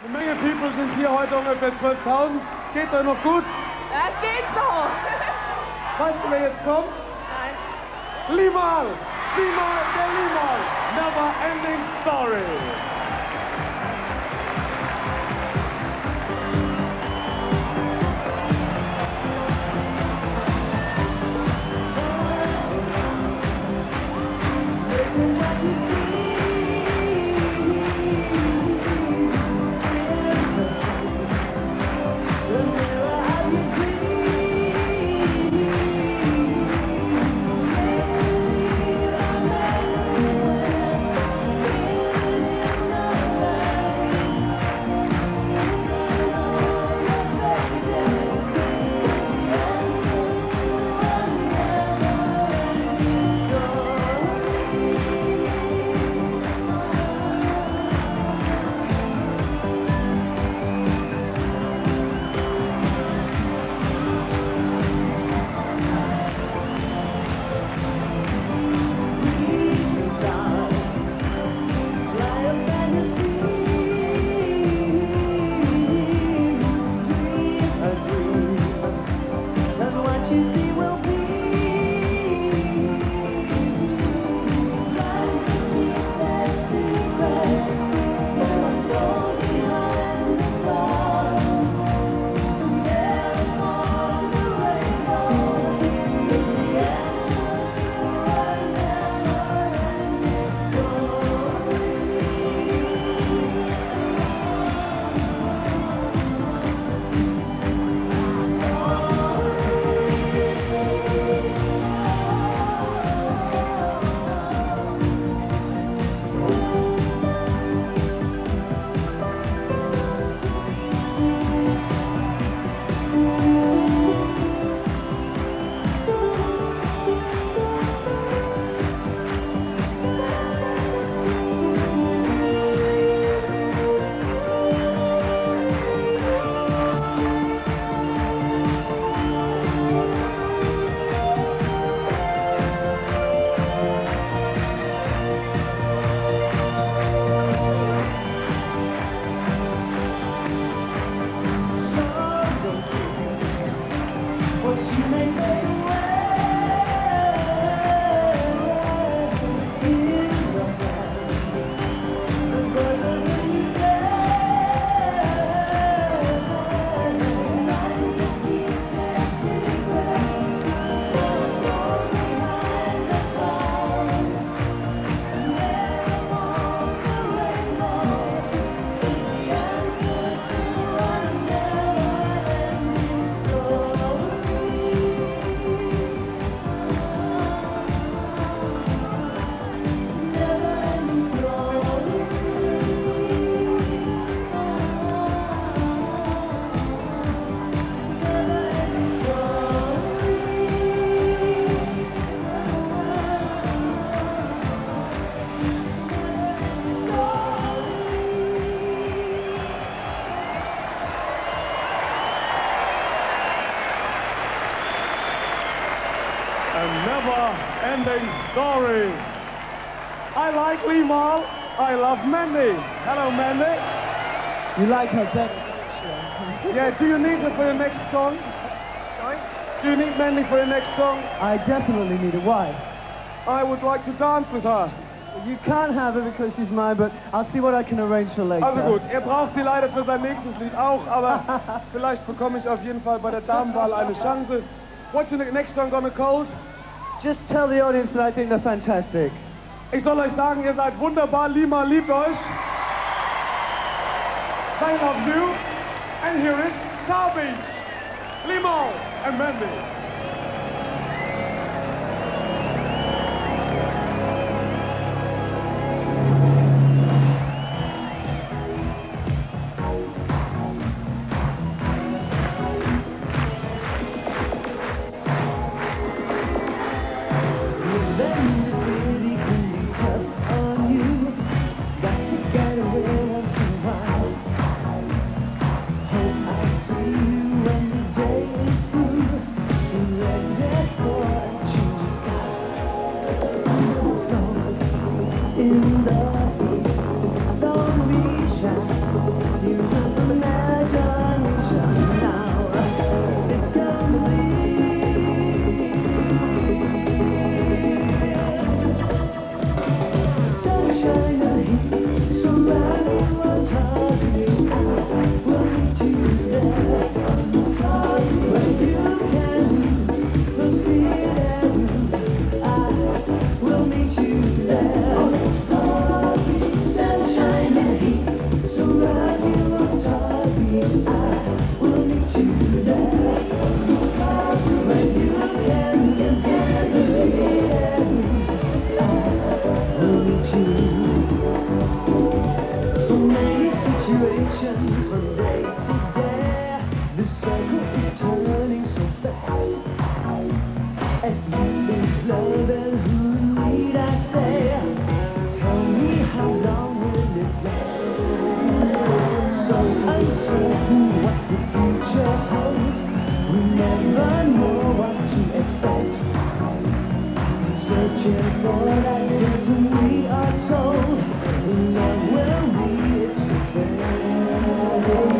Eine Menge People sind hier, heute ungefähr 12.000. Geht euch noch gut? Das geht so. Weißt du, wer jetzt kommt? Nein. Limahl! Sieh mal, der Limahl! Neverending Story! A never-ending story. I like Limahl. I love Mandy. Hello, Mandy. You like her better? Yeah, do you need her for your next song? Sorry? Do you need Mandy for your next song? I definitely need a wife. I would like to dance with her. You can't have her because she's mine, but I'll see what I can arrange for later. Also gut, er braucht sie leider für sein nächstes Lied auch, aber vielleicht bekomme ich auf jeden Fall bei der Damenwahl eine Chance. What's your next song gonna called? Just tell the audience that I think they're fantastic. Ich soll euch sagen, ihr seid wunderbar, Limahl liebt euch. They love you. And here is Thommys, Limahl and Mandy. In the heat, don't be shy. we'll meet you there. On top, sunshine and heat. So right here on top, I will meet you there. Top, where you can see it. I will meet you. So many situations from day to day. The circle is turning so fast. And who is love and who need I say? Tell me how long will it last? So uncertain what the future holds. We never know what to expect. Searching for that reason we are told. Love will be its effect.